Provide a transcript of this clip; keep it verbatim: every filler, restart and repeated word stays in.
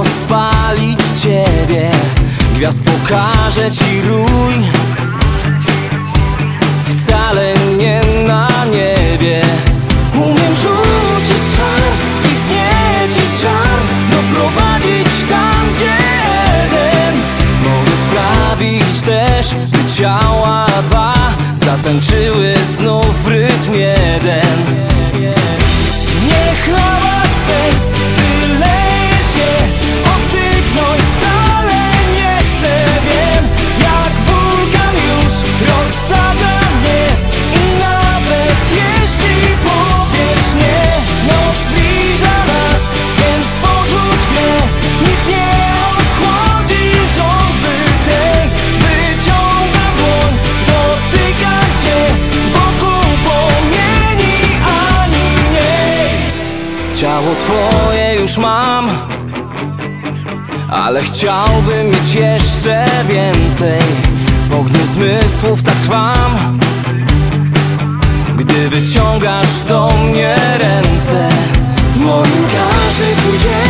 rozpalić ciebie. Gwiazd pokażę ci rój, wcale nie na niebie. Umiem rzucić czar i wzniecić czar, doprowadzić tam, gdzie jeden. Mogę sprawić też, by ciała dwa zatańczyły znów w rytm jeden. Niech lawa serc wyleje się, ostygnąć wcale nie chcę. Wiem, jak wulkan już rozsadza mnie. I nawet jeśli powiesz nie, noc zbliża nas, więc porzuć grę. Nic nie odchłodzi żądzy tej. Wyciągam dłoń, dotykam cię, wokół płomieni ani mniej. Ciało twoje już mam, ale chciałbym mieć jeszcze więcej. W ogniu zmysłów tak trwam, gdy wyciągasz do mnie ręce. Moim każdy twój dzień